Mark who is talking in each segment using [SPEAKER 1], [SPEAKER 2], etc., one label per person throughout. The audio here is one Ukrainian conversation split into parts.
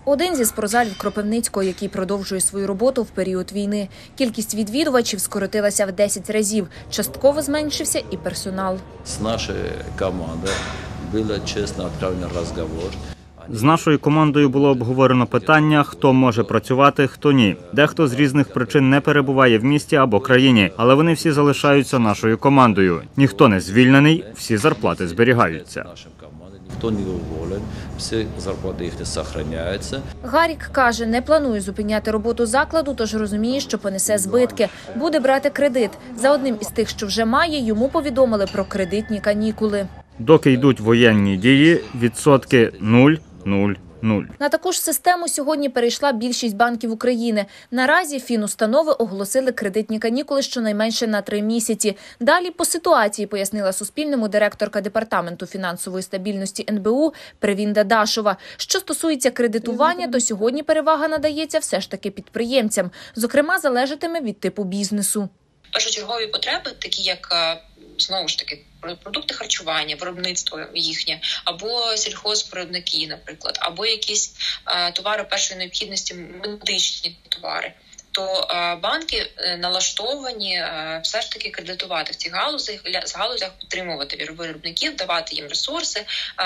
[SPEAKER 1] Один зі спортзалів Кропивницького, який продовжує свою роботу в період війни. Кількість відвідувачів скоротилася в 10 разів. Частково зменшився і персонал.
[SPEAKER 2] З нашою командою був чесно відправлений розговор.
[SPEAKER 3] З нашою командою було обговорено питання, хто може працювати, хто ні. Дехто з різних причин не перебуває в місті або країні, але вони всі залишаються нашою командою. Ніхто не звільнений, всі зарплати зберігаються.
[SPEAKER 2] Ніхто не уволений, всі зарплати їх зберігаються.
[SPEAKER 1] Гарік каже, не планує зупиняти роботу закладу, тож розуміє, що понесе збитки. Буде брати кредит. За одним із тих, що вже має, йому повідомили про кредитні канікули.
[SPEAKER 3] Доки йдуть воєнні дії, відсотки 0,00.
[SPEAKER 1] На таку ж систему сьогодні перейшла більшість банків України. Наразі фінустанови оголосили кредитні канікули щонайменше на 3 місяці. Далі по ситуації, пояснила Суспільному директорка Департаменту фінансової стабільності НБУ Привінда Дашова. Що стосується кредитування, то сьогодні перевага надається все ж таки підприємцям. Зокрема, залежатиме від типу бізнесу.
[SPEAKER 4] Першочергові потреби, такі як, знову ж таки, продукти харчування, виробництво їхнє, або сільхозвиробники, наприклад, або якісь товари першої необхідності, медичні товари, то банки налаштовані все ж таки кредитувати в цих галузях, підтримувати виробників, давати їм ресурси,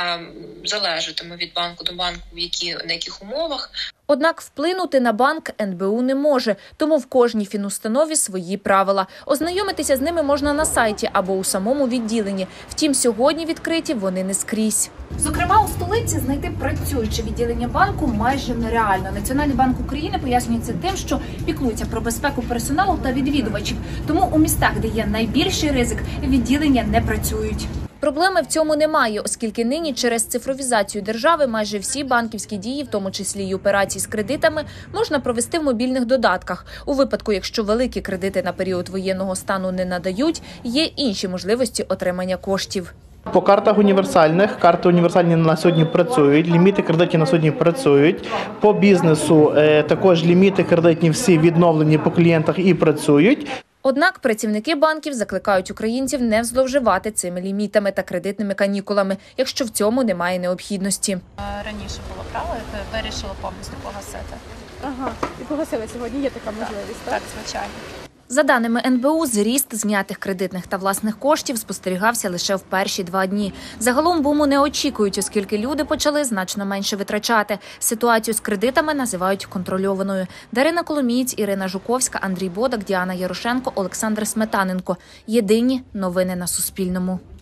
[SPEAKER 4] залежатиме від банку до банку, на яких умовах.
[SPEAKER 1] Однак вплинути на банк НБУ не може, тому в кожній фінустанові свої правила. Ознайомитися з ними можна на сайті або у самому відділенні. Втім, сьогодні відкриті вони не скрізь.
[SPEAKER 5] Зокрема, у столиці знайти працююче відділення банку майже нереально. Національний банк України пояснює це тим, що піклується про безпеку персоналу та відвідувачів. Тому у містах, де є найбільший ризик, відділення не працюють.
[SPEAKER 1] Проблеми в цьому немає, оскільки нині через цифровізацію держави майже всі банківські дії, в тому числі й операції з кредитами, можна провести в мобільних додатках. У випадку, якщо великі кредити на період воєнного стану не надають, є інші можливості отримання коштів.
[SPEAKER 6] По картах універсальних, карти універсальні на сьогодні працюють, ліміти кредитні на сьогодні працюють. По бізнесу також ліміти кредитні всі відновлені по клієнтах і працюють.
[SPEAKER 1] Однак працівники банків закликають українців не зловживати цими лімітами та кредитними канікулами, якщо в цьому немає необхідності.
[SPEAKER 7] Раніше було право, вирішило повністю погасити.
[SPEAKER 8] Ага, і погасили сьогодні, є така можливість, так?
[SPEAKER 7] Так, звичайно.
[SPEAKER 1] За даними НБУ, зріст знятих кредитних та власних коштів спостерігався лише в перші 2 дні. Загалом буму не очікують, оскільки люди почали значно менше витрачати. Ситуацію з кредитами називають контрольованою. Дарина Коломієць, Ірина Жуковська, Андрій Бодак, Діана Ярошенко, Олександр Сметаненко. Єдині новини на Суспільному.